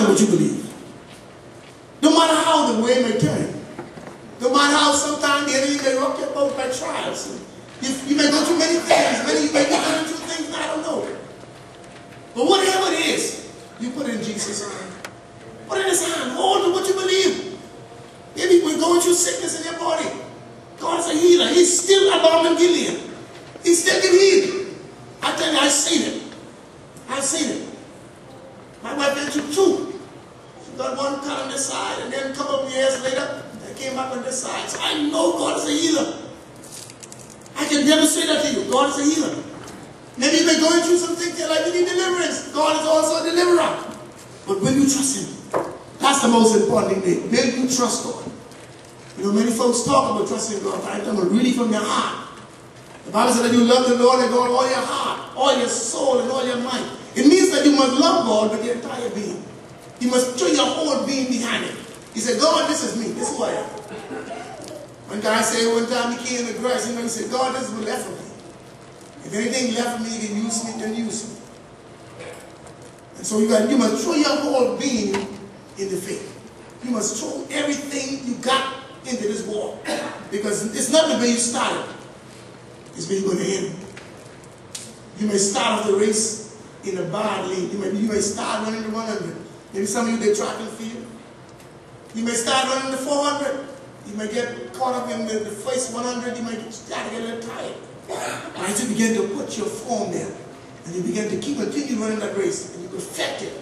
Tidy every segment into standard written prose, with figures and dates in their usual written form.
what you believe. No matter how the way may turn. No matter how sometimes the enemy may rock your boat by trials. You may go through many things. You may be going through things I don't know. But whatever it is, you put it in Jesus' hand. Put it in his hand. Hold to what you believe. Maybe we're going through sickness in your body. God is a healer. He's still a balm in Gilead. He still can heal. I tell you, I've seen it. I've seen it. My wife went through two. She got one cut on this side, and then a couple of years later, they came back on this side. So I know God is a healer. I can never say that to you. God is a healer. Maybe you've been going through some things in your life, you need deliverance. God is also a deliverer. But will you trust him? That's the most important thing. Will you trust God? You know, many folks talk about trusting God, but I'm talking about really from your heart. The Bible says that you love the Lord and God with all your heart, all your soul, and all your mind. It means that you must love God with your entire being. You must throw your whole being behind it. He said, God, this is me. This is who I am. One guy said one time he came in the grass, he said, God, this is what's left of me. If anything left of me, you can use me, then use me. And so you must throw your whole being in the faith. You must throw everything you got into this war. Because it's not the way you started. It's where you're going to end. You may start off the race in a bad lane. You may start running the 100. Maybe some of you did track and field. You may start running the 400. You may get caught up in the first 100. You might start to get a little tired. But as you begin to put your form there, and you begin to continue running that race, and you perfect it,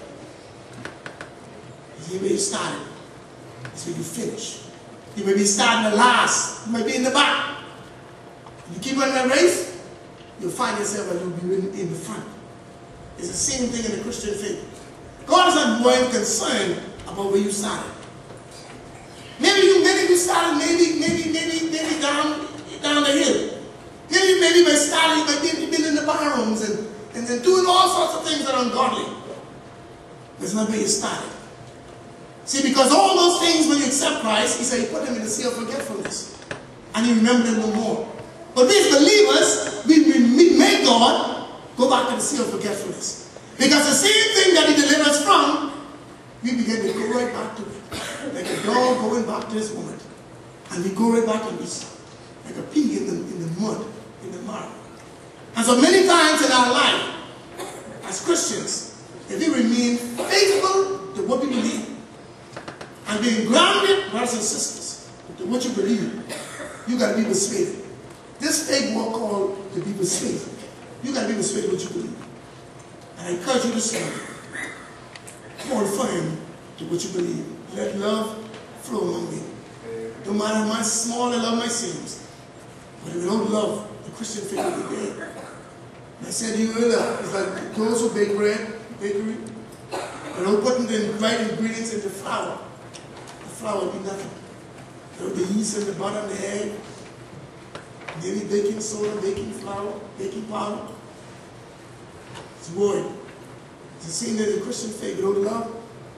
it's where you started. It's where you finish. You may be starting the last. You might be in the back. You keep running that race, you'll find yourself that you'll be in the front. It's the same thing in the Christian faith. God is not more concerned about where you started. Maybe you started maybe down the hill. Maybe by starting, you might be in the barrooms and then doing all sorts of things that are ungodly. That's not where you started. See, because all those things, when you accept Christ, he said he put them in the sea of forgetfulness. And you remember them no more. But we as believers, we make God go back to the sea of forgetfulness. Because the same thing that he delivered us from, we begin to go right back to it. Like a dog going back to his vomit. And we go right back to this. Like a pig in the mud, in the mud. And so many times in our life, as Christians, if we remain faithful to what we believe, and being grounded, brothers and sisters, to what you believe, you got to be persuaded. This faith walk called to be persuaded. You got to be persuaded what you believe. And I encourage you this morning, hold firm to what you believe. Let love flow among you. No matter how small the love might seem, but if we don't love, the Christian faith will be dead. And I said to you earlier, it's like those who bake bread, bakery, they don't put the right ingredients into flour. The flour will be nothing. There will be yeast in the bottom, the egg, maybe baking soda, baking flour, baking powder. It's void. It's the same as the Christian faith. Without love,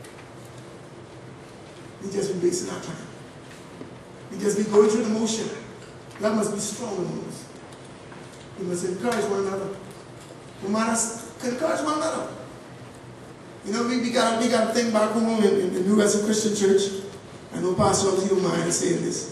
we just be wasting our time. We just be going through the motion. Love must be strong in us. We must encourage one another. We must encourage one another. You know, we got to think back home in the New Western Christian Church. I know Pastor Lee don't mind saying this.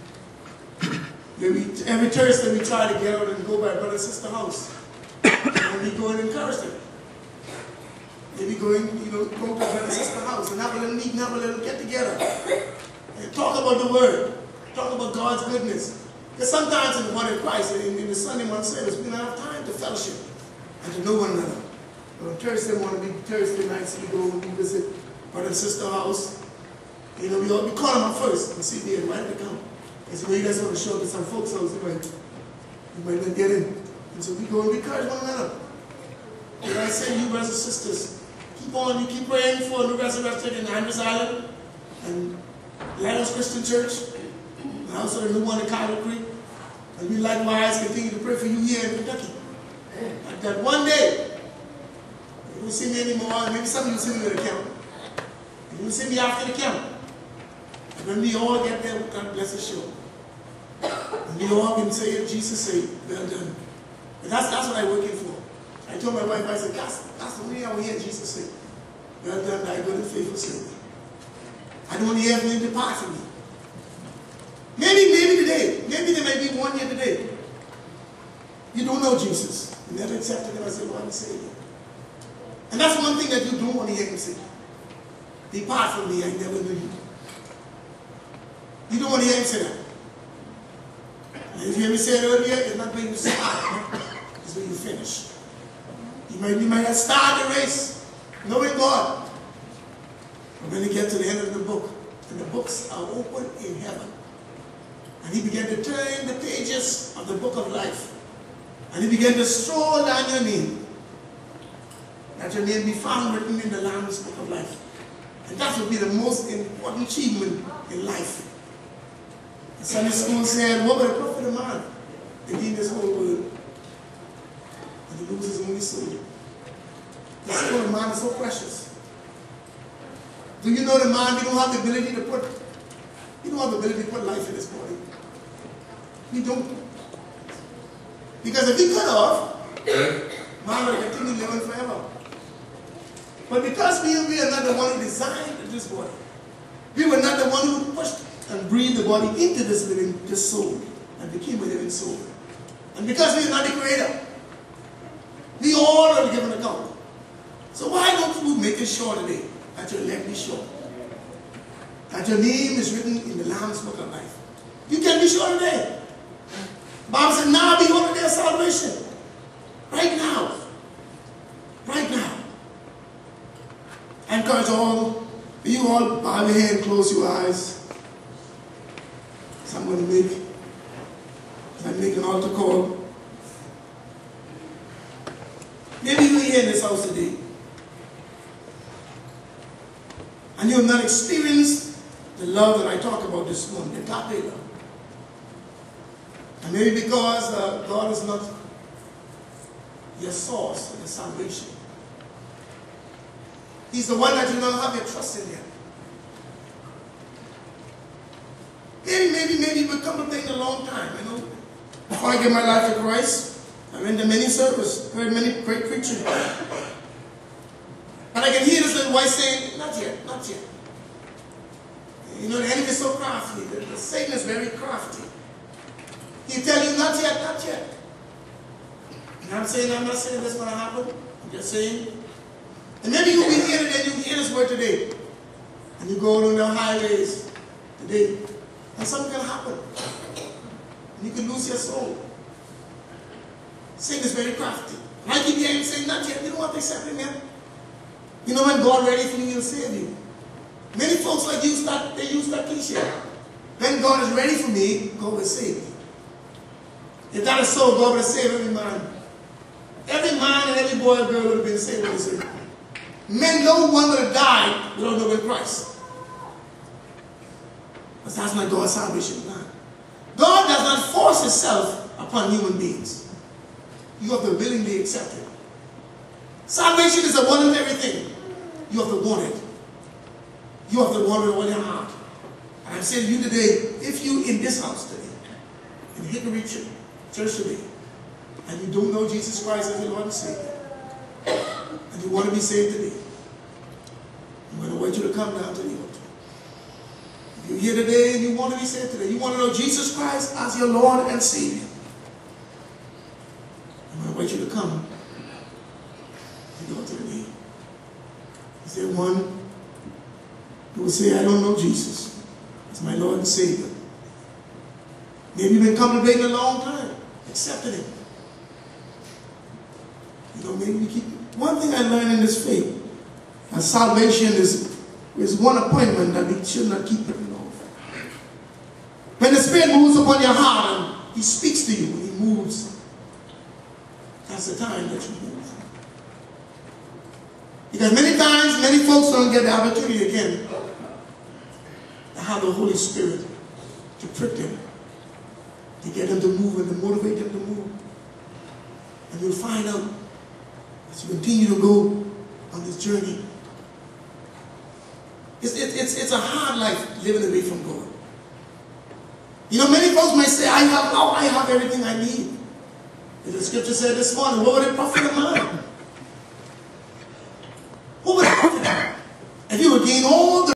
Every Thursday we try to get out and go by brother and sister house. And we go and encourage them. Maybe go to brother and sister house and have a little meeting, have a little get together. And talk about the word. Talk about God's goodness. Because sometimes in the body of Christ, in the Sunday morning service, we don't have time to fellowship and to know one another. But on Thursday morning, Thursday nights, we go and we visit brother and sister house. You know, we call them up first and see if they're invited to come. And so you guys want to show up at some folks' house, you might not get in. And so we go and we encourage one another. And I say, you brothers and sisters, keep on, you keep praying for New Resurrection in Andrews Island and Lighthouse Christian Church, and also the new one in Cotton Creek. And we likewise continue to pray for you here in Kentucky. Like that one day, you won't see me anymore, and maybe some of you will see me at the camp. You will see me after the camp. And when we all get there, God bless us sure. And we all can say, Jesus say, well done. And that's what I'm working for. I told my wife, I said, that's the way I will hear Jesus say. Well done, thy good and faithful servant. I don't want to hear anything depart from me. Maybe today, maybe there may be one here today. You don't know Jesus. You never accepted him as your Lord and Savior. And that's one thing that you don't want to hear him say. Depart from me, I never knew you. You don't want to hear him say that. And if you hear me say it earlier, it's not where you start, it's where you finish. You might have started the race knowing God. But when you get to the end of the book, and the books are open in heaven, and he began to turn the pages of the book of life, and he began to stroll down your name, that your name be found written in the Lamb's book of life. And that would be the most important achievement in life. The Sunday school said, what would it profit a man to gain this whole world and to lose his only soul? The soul of man is so precious. Do you know the man, we don't have the ability to put, life in his body. We don't. Because if we cut off, man will continue living forever. But because we are not the one who designed this body, we were not the one who pushed and breathed the body into this soul, and became a living soul. And because we are not the creator, we all are given an account. So why don't you make it sure today that your leg be sure? That your name is written in the Lamb's book of life. You can be sure today. Bible said, now behold the day of salvation. Right now. Right now. I encourage you all bow your head and close your eyes. So I'm going to make an altar call. Maybe you're here in this house today, and you have not experienced the love that I talk about this morning, the agape love. And maybe because God is not your source of your salvation. He's the one that you don't have your trust in yet. Maybe you've been contemplating a long time, you know. Before I gave my life to Christ, I went to many services, heard many great preaching. But I can hear this little voice saying, not yet, not yet. You know, the enemy is so crafty. The Satan is very crafty. He'll tell you, not yet, not yet. And I'm not saying that's going to happen. I'm just saying. And maybe you'll be here today, you hear this word today. And you go on the highways today. And something can happen. And you can lose your soul. Satan is very crafty. And I keep hearing him saying, not yet. You don't want to accept him yet. You know, when God ready for you, he'll save you. Many folks like use that cliche. When God is ready for me, God will save me. If that is so, God will save every man. Every man and every boy and girl would have been saved with his saved. Men, no one would have died without knowing Christ. Because that's not God's salvation plan. God does not force himself upon human beings. You have to willingly accept it. Salvation is a voluntary thing. You have to want it. You have to want it with all your heart. And I'm saying to you today, if you in this house today, in Hickory Church today, and you don't know Jesus Christ as your Lord and Savior, and you want to be saved today, I'm going to invite you to come down to the altar. If you're here today and you want to be saved today, you want to know Jesus Christ as your Lord and Savior, I'm going to invite you to come to the altar today. Is there one who will say, I don't know Jesus as my Lord and Savior? Maybe you've been contemplating a long time, accepting him. You know, maybe we keep. One thing I learned in this faith, that salvation is one appointment that we should not keep putting off. When the Spirit moves upon your heart and he speaks to you, when he moves, that's the time that you move. Because many times, many folks don't get the opportunity again to have the Holy Spirit to prick them, to get them to move and to motivate them to move. And you'll find out as you continue to go on this journey. It's a hard life living away from God. You know, many folks might say, I have everything I need. As the scripture said this morning, what would it profit a man? What would it profit him? gain all the